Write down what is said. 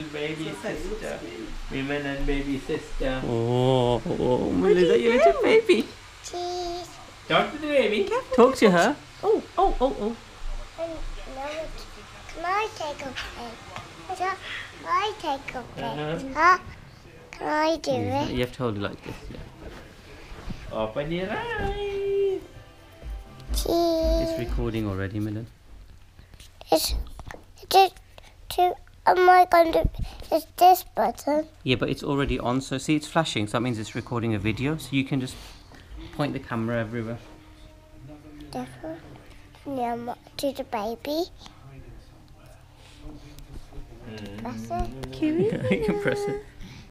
Baby sister. Women and baby sister. Oh, is that your little baby? Cheese. Talk to the baby. Talk to her. Oh. Can I take a plate? Can I take a plate? Huh? Can I do it? You have to hold it like this, yeah. Open your eyes. Cheese. It's recording already, Milan. Am I going to... Is this button? Yeah, but it's already on, so see it's flashing, so that means it's recording a video, so you can just point the camera everywhere. Different. Yeah, to the baby. Press it. You can press it.